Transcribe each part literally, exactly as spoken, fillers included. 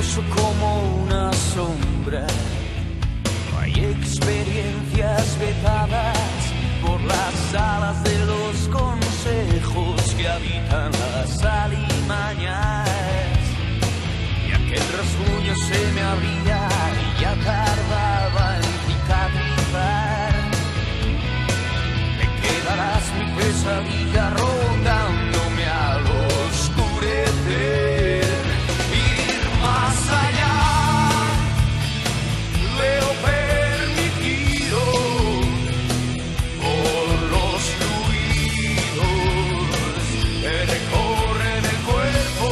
silencioso como una sombra. No hay experiencias vetadas por las alas de los consejos que habitan las alimañas. Y aquel rasguño se me abría y ya tardaba en cicatrizar. Me quedarás mi pesadilla rondándome al oscurecer. Ir más allá de lo permitido por los fluidos que recorren el cuerpo.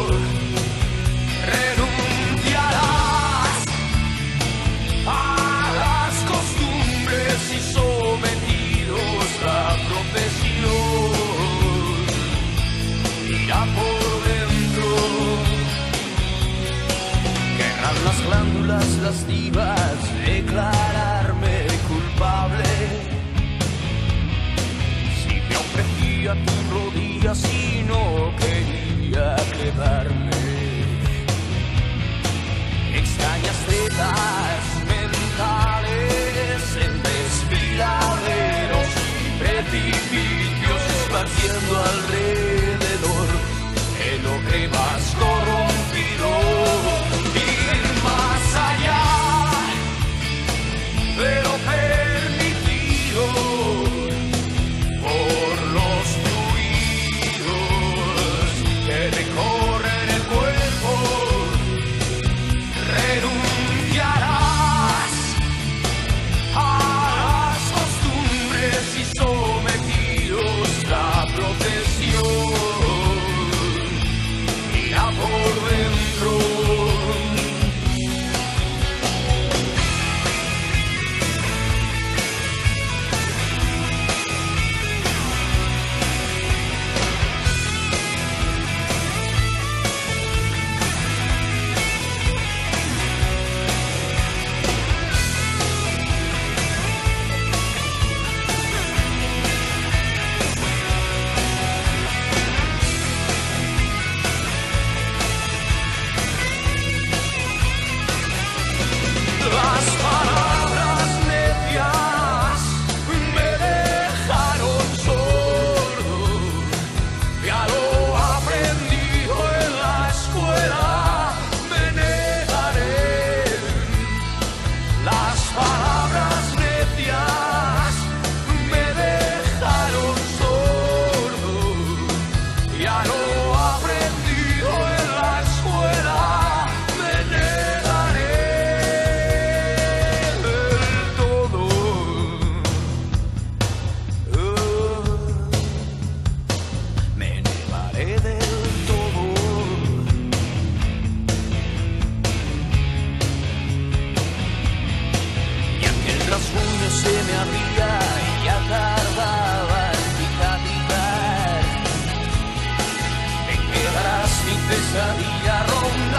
Renunciarás a las costumbres y sometidos a profesión. Irá por dentro. Querrán las glándulas lascivas declararme culpable. Si me ofrecía tus rodillas y no quería quedarme. Extrañas tretas mentales en desfiladeros y precipicios esparciendo alrededor de lo que más corrompido. Ir más allá de lo permitido por los fluidos que recorren el cuerpo. Renunciarás a las costumbres y sometidos a procesión. Irá por dentro. Las palabras necias me dejaron sordo. Ya lo aprendido en la escuela, me negaré. Las palabras necias me dejaron sordo. Ya lo aprendido en la escuela, me negaré. Me negaré del todo. Y aquel rasguño se me abría y ya tardaba en cicatrizar. Te quedarás mi pesadilla ronda